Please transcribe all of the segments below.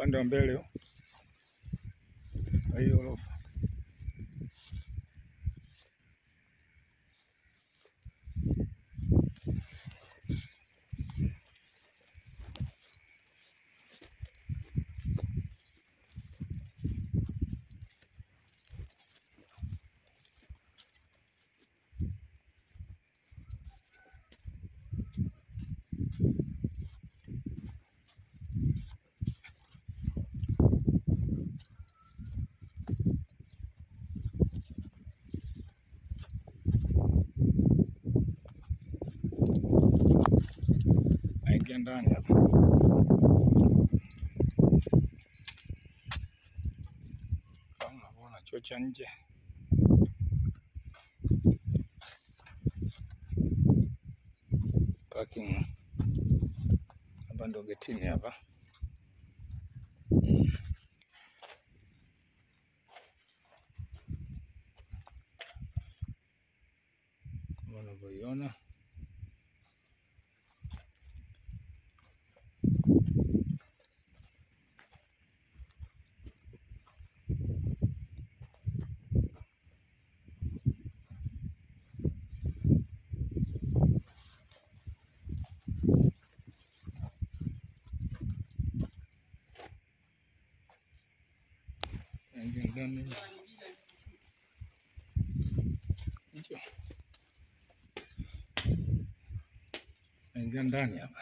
upande wa mbele wa hiyo ghorofa. Naingia ndani hapa. Kama unaona choo cha nje. Parking hapa ndo getini hapa. Kama unavyoiona. Naingia ndani. Naingia ndani hapa.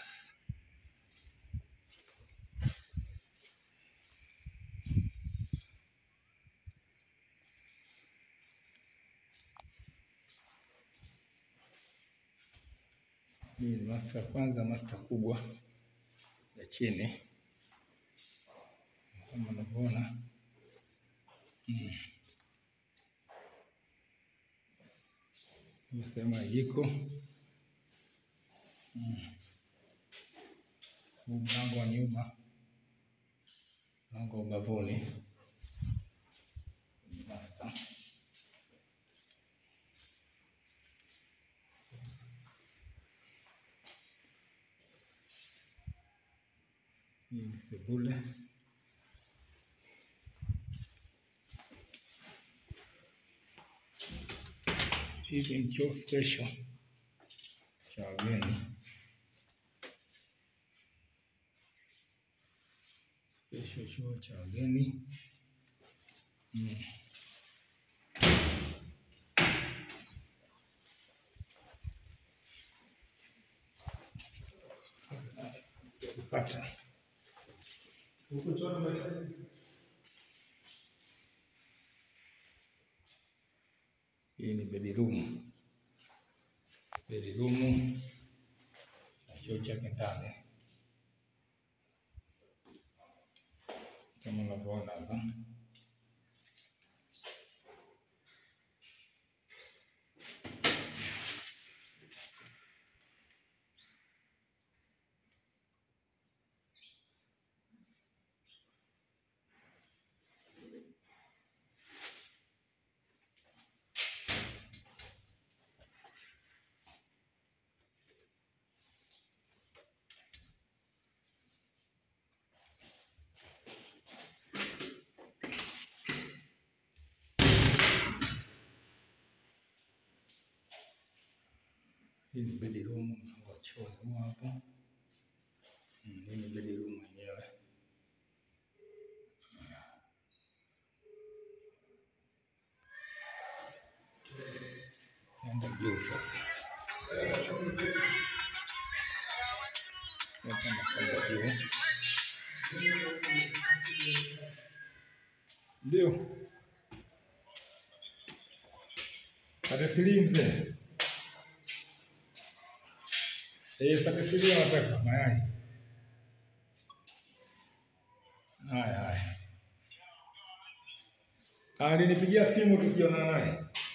Hii ni master ya kwanza, master kubwa ya chini kama unavyoona. Sema iko mlango wa nyuma, mlango wa ubavuni. Master. Hii ni sebule. Hii ni choo special cha wageni. Special choo cha wageni. Kupata. Hii ni bedroom. Bedroom na choo chake ndani. Kama unavyoona hapa. Hii ni bedroom na choo hapo. Hii ni bedroom yenyewe. Nenda juu sasa. Nenda juu. Ndio. Patasilia mzee. Patasilia wataka mayai. Haya. Alinipigia simu tukiona naye.